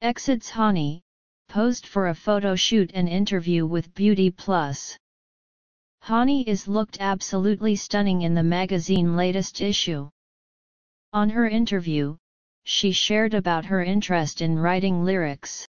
EXID's Hani, posed for a photo shoot and interview with Beauty Plus. Hani is looked absolutely stunning in the magazine latest issue. On her interview, she shared about her interest in writing lyrics.